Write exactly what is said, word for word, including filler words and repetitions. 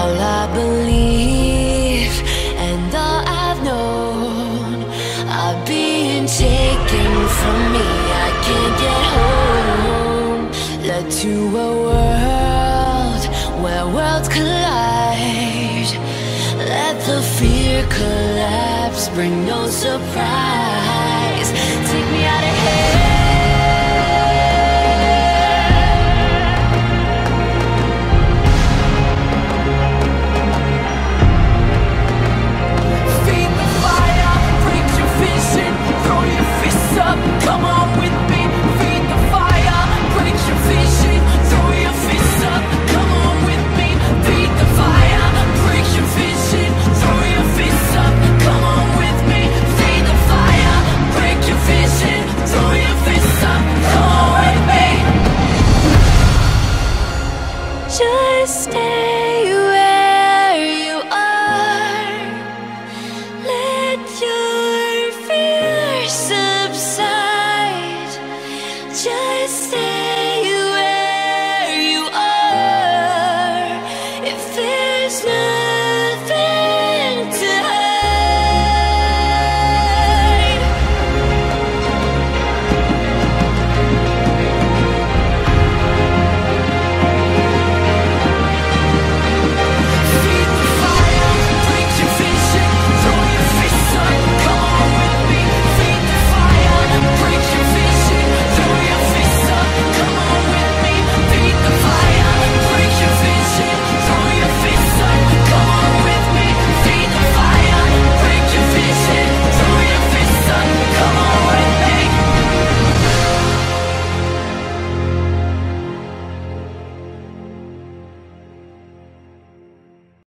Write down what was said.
all I believe and all I've known are being taken from me. I can't get home. Led to a world where worlds collide. Let the fear collapse, bring no surprise. Take me out of here. Come on with me, feed the fire, break your vision, throw your fists up. Come on with me, feed the fire, break your vision, throw your fists up. Come on with me, feed the fire, break your vision, throw your fists up. Come on with me. Just stay.